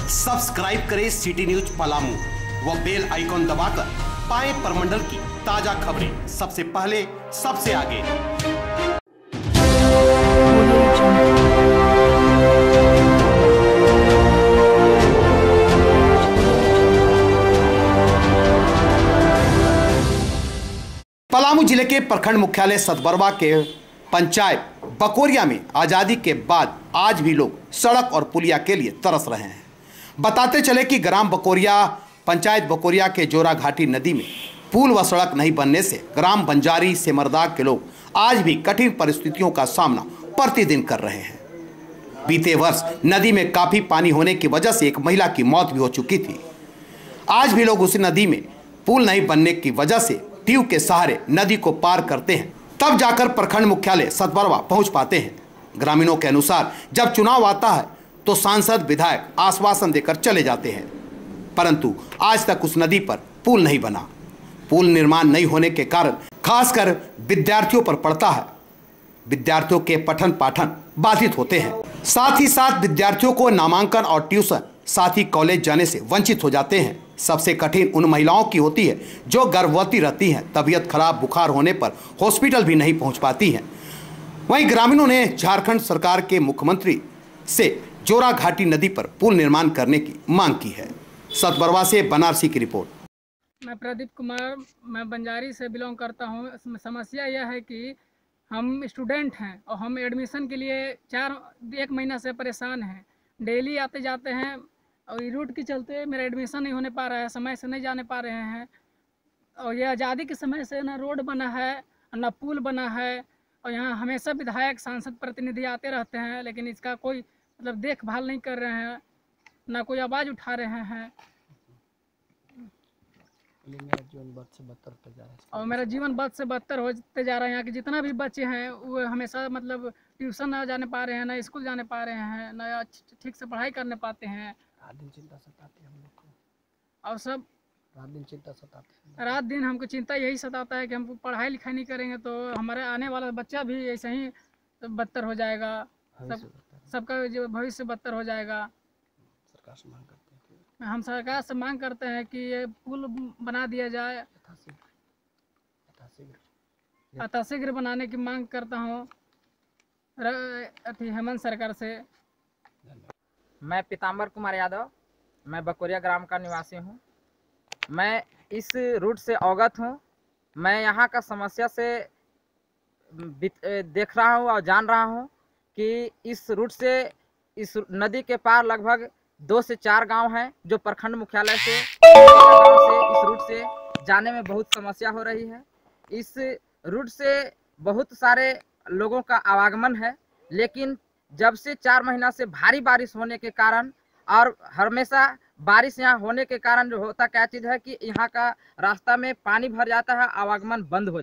Subscribe करें city news Palamu व bell icon दबाकर पाएं प्रमंडल की ताजा खबरें सबसे पहले सबसे आगे। पलामू जिले के प्रखंड मुख्यालय सतबरवा के पंचायत बकोरिया में आज़ादी के बाद आज भी लोग सड़क और पुलिया के लिए तरस रहे हैं। बताते चले कि ग्राम बकोरिया पंचायत बकोरिया के जोरा घाटी नदी में पुल व सड़क नहीं बनने से ग्राम बंजारी सेमरदाग के लोग आज भी कठिन परिस्थितियों का सामना प्रतिदिन कर रहे हैं। बीते वर्ष नदी में काफ़ी पानी होने की वजह से एक महिला की मौत भी हो चुकी थी। आज भी लोग उस नदी में पुल नहीं बनने की वजह से ट्यूब के सहारे नदी को पार करते हैं, तब जाकर प्रखंड मुख्यालय सतबरवा पहुंच पाते हैं। ग्रामीणों के अनुसार जब चुनाव आता है तो सांसद विधायक आश्वासन देकर चले जाते हैं, परंतु आज तक उस नदी पर पुल नहीं बना। पुल निर्माण नहीं होने के कारण खासकर विद्यार्थियों पर पड़ता है। विद्यार्थियों के पठन पाठन बाधित होते हैं, साथ ही साथ विद्यार्थियों को नामांकन और ट्यूशन साथ ही कॉलेज जाने से वंचित हो जाते हैं। सबसे कठिन उन महिलाओं की होती है जो गर्भवती रहती हैं, तबीयत खराब बुखार होने पर हॉस्पिटल भी नहीं पहुंच पाती हैं। वहीं ग्रामीणों ने झारखंड सरकार के मुख्यमंत्री से जोरा घाटी नदी पर पुल निर्माण करने की मांग की है। सतबरवा से बनारसी की रिपोर्ट। मैं प्रदीप कुमार, मैं बंजारी से बिलोंग करता हूं। समस्या यह है कि हम स्टूडेंट हैं और हम एडमिशन के लिए एक महीना से परेशान हैं। डेली आते जाते हैं और रूट के चलते मेरा एडमिशन नहीं होने पा रहा है, समय से नहीं जाने पा रहे हैं। और ये आज़ादी के समय से ना रोड बना है ना पुल बना है, और यहाँ हमेशा विधायक सांसद प्रतिनिधि आते रहते हैं, लेकिन इसका कोई मतलब देखभाल नहीं कर रहे हैं, ना कोई आवाज़ उठा रहे हैं। और मेरा जीवन बद से बदतर होते जा रहा है। यहाँ के जितना भी बच्चे हैं वो हमेशा मतलब ट्यूशन ना जाने पा रहे हैं, ना स्कूल जाने पा रहे हैं, ना ठीक से पढ़ाई करने पाते हैं। रात दिन चिंता सताती है हम लोग को, और सब रात दिन चिंता सताती है। रात दिन हमको चिंता यही सताता है कि हम पढ़ाई लिखाई नहीं करेंगे तो हमारे आने वाला बच्चा भी ऐसे ही बदतर हो जाएगा, सबका जो भविष्य बदतर हो जाएगा। सरकार से मांग करते हैं, हम सरकार से मांग करते हैं कि ये पुल बना दिया जाए, यथाशीघ्र बनाने की मांग करता हूँ हेमंत सरकार से। मैं पीताम्बर कुमार यादव, मैं बकोरिया ग्राम का निवासी हूँ। मैं इस रूट से अवगत हूँ। मैं यहाँ का समस्या से देख रहा हूँ और जान रहा हूँ कि इस रूट से इस नदी के पार लगभग 2 से 4 गांव हैं, जो प्रखंड मुख्यालय से इस रूट से जाने में बहुत समस्या हो रही है। इस रूट से बहुत सारे लोगों का आवागमन है, लेकिन जब से 4 महीना से भारी बारिश होने के कारण और हमेशा बारिश यहाँ होने के कारण जो होता क्या चीज़ है कि यहाँ का रास्ता में पानी भर जाता है, आवागमन बंद हो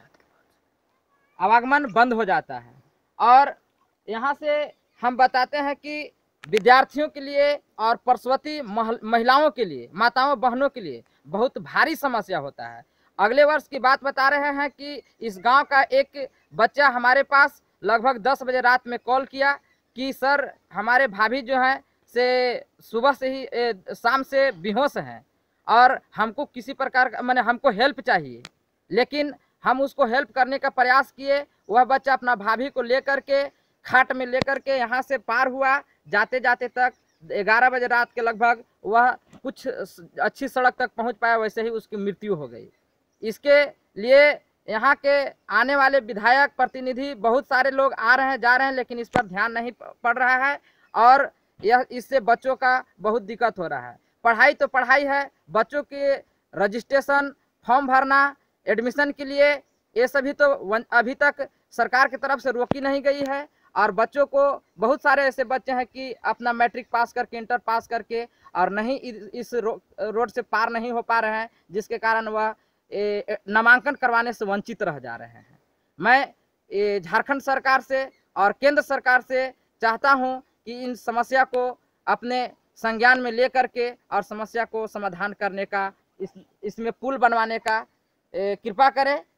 जाता है। और यहाँ से हम बताते हैं कि विद्यार्थियों के लिए और प्रसूति महिलाओं के लिए, माताओं बहनों के लिए बहुत भारी समस्या होता है। अगले वर्ष की बात बता रहे हैं कि इस गांव का एक बच्चा हमारे पास लगभग 10 बजे रात में कॉल किया कि सर हमारे भाभी जो हैं से सुबह से ही शाम से बेहोश हैं और हमको किसी प्रकार का माने हमको हेल्प चाहिए। लेकिन हम उसको हेल्प करने का प्रयास किए। वह बच्चा अपना भाभी को लेकर के खाट में लेकर के यहाँ से पार हुआ। जाते जाते तक 11 बजे रात के लगभग वह कुछ अच्छी सड़क तक पहुँच पाया, वैसे ही उसकी मृत्यु हो गई। इसके लिए यहाँ के आने वाले विधायक प्रतिनिधि बहुत सारे लोग आ रहे हैं जा रहे हैं, लेकिन इस पर ध्यान नहीं पड़ रहा है और यह इससे बच्चों का बहुत दिक्कत हो रहा है। पढ़ाई तो पढ़ाई है, बच्चों के रजिस्ट्रेशन फॉर्म भरना एडमिशन के लिए ये सभी तो अभी तक सरकार की तरफ से रोकी नहीं गई है। और बच्चों को बहुत सारे ऐसे बच्चे हैं कि अपना मैट्रिक पास करके इंटर पास करके और नहीं इस रोड से पार नहीं हो पा रहे हैं, जिसके कारण वह नामांकन करवाने से वंचित रह जा रहे हैं। मैं झारखंड सरकार से और केंद्र सरकार से चाहता हूं कि इन समस्या को अपने संज्ञान में लेकर के और समस्या को समाधान करने का, इसमें पुल बनवाने का कृपा करें।